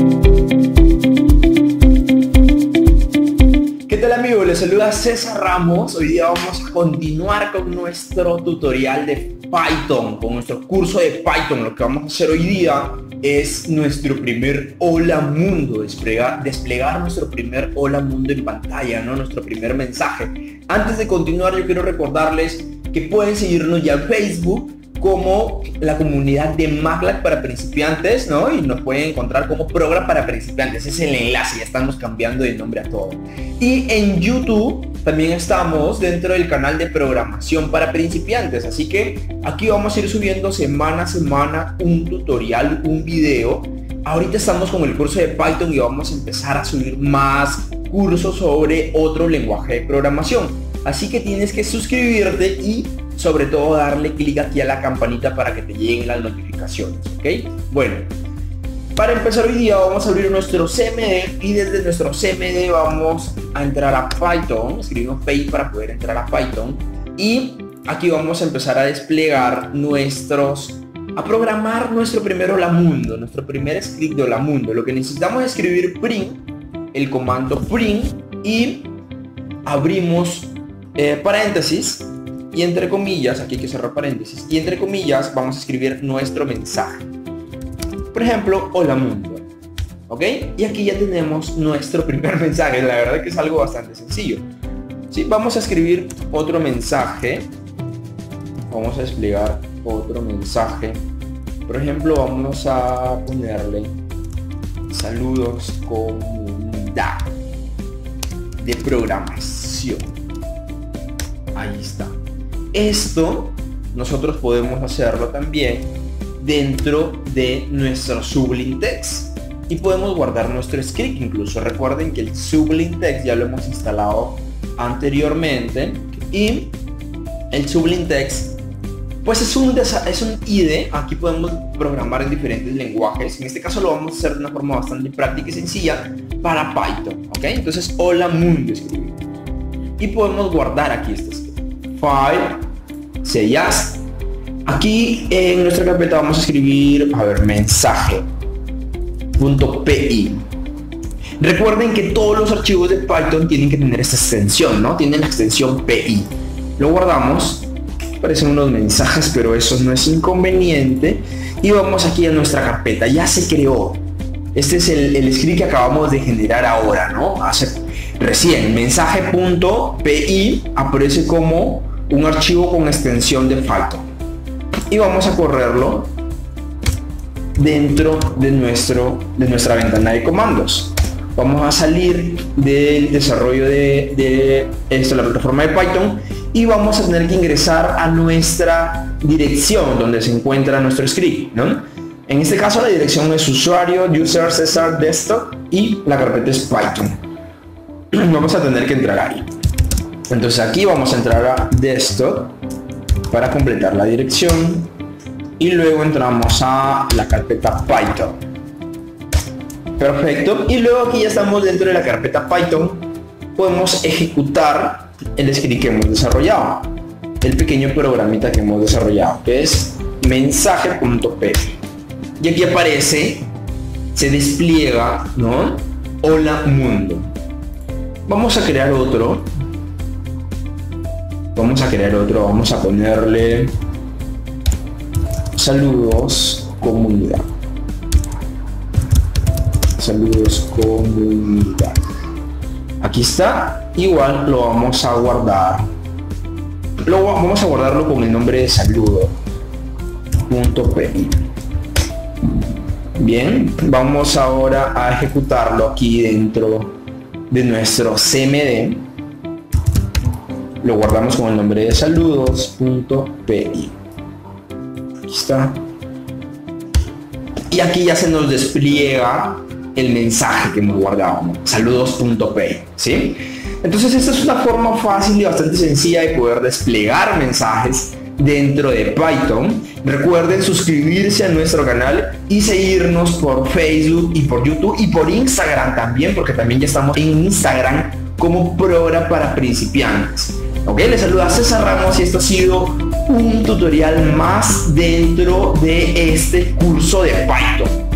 ¿Qué tal, amigos? Les saluda César Ramos. Hoy día vamos a continuar con nuestro tutorial de Python, con nuestro curso de Python. Lo que vamos a hacer hoy día es nuestro primer hola mundo, desplegar nuestro primer hola mundo en pantalla, ¿no? Nuestro primer mensaje. Antes de continuar, yo quiero recordarles que pueden seguirnos ya en Facebook como la comunidad de MATLAB para principiantes, ¿no? Y nos pueden encontrar como programa para principiantes. Ese es el enlace, ya estamos cambiando de nombre a todo. Y en YouTube también estamos dentro del canal de programación para principiantes, así que aquí vamos a ir subiendo semana a semana un tutorial, un video. Ahorita estamos con el curso de Python y vamos a empezar a subir más cursos sobre otro lenguaje de programación, así que tienes que suscribirte y sobre todo darle clic aquí a la campanita para que te lleguen las notificaciones, ¿ok? Bueno, para empezar hoy día vamos a abrir nuestro CMD y desde nuestro CMD vamos a entrar a Python. Escribimos Py para poder entrar a Python y aquí vamos a empezar a desplegar a programar nuestro primer hola mundo, nuestro primer script de hola mundo. Lo que necesitamos es escribir print, el comando print, y abrimos paréntesis y entre comillas, aquí hay que cerrar paréntesis, y entre comillas vamos a escribir nuestro mensaje. Por ejemplo, hola mundo, ¿ok? Y aquí ya tenemos nuestro primer mensaje. La verdad que es algo bastante sencillo. ¿Sí? Vamos a escribir otro mensaje. Vamos a desplegar otro mensaje. Por ejemplo, vamos a ponerle saludos comunidad de programación. Ahí está. Esto nosotros podemos hacerlo también dentro de nuestro Sublime Text y podemos guardar nuestro script incluso. Recuerden que el Sublime Text ya lo hemos instalado anteriormente y el Sublime Text pues es un IDE. Aquí podemos programar en diferentes lenguajes. En este caso lo vamos a hacer de una forma bastante práctica y sencilla para Python, ¿ok? Entonces hola mundo escribimos y podemos guardar aquí este script. File, sellas. Aquí en nuestra carpeta vamos a escribir, mensaje.py. Recuerden que todos los archivos de Python tienen que tener esta extensión, ¿no? Tienen la extensión PI. Lo guardamos. Parecen unos mensajes, pero eso no es inconveniente. Y vamos aquí a nuestra carpeta. Ya se creó. Este es el script que acabamos de generar ahora, ¿no? Recién, mensaje.py aparece como un archivo con extensión de Python. Y vamos a correrlo dentro de nuestra ventana de comandos. Vamos a salir del desarrollo de la plataforma de Python y vamos a tener que ingresar a nuestra dirección donde se encuentra nuestro script, ¿no? En este caso la dirección es usuario, user, César, desktop y la carpeta es Python. Vamos a tener que entrar ahí. Entonces aquí vamos a entrar a desktop para completar la dirección y luego entramos a la carpeta Python. Perfecto. Y luego aquí ya estamos dentro de la carpeta Python. Podemos ejecutar el script que hemos desarrollado, el pequeño programita que hemos desarrollado, que es mensaje.py. Y aquí aparece, se despliega, ¿no? Hola mundo. Vamos a crear otro. Vamos a ponerle saludos comunidad. Saludos comunidad. Aquí está. Igual lo vamos a guardar. Vamos a guardarlo con el nombre de saludo.py. Bien, vamos ahora a ejecutarlo aquí dentro de nuestro CMD. Lo guardamos con el nombre de saludos.py. Aquí está. Y aquí ya se nos despliega el mensaje que hemos guardado, ¿no? Saludos.py, ¿sí? Entonces esta es una forma fácil y bastante sencilla de poder desplegar mensajes dentro de Python. Recuerden suscribirse a nuestro canal y seguirnos por Facebook y por YouTube y por Instagram también, porque también ya estamos en Instagram como programa para principiantes. Ok, les saluda César Ramos y esto ha sido un tutorial más dentro de este curso de Python.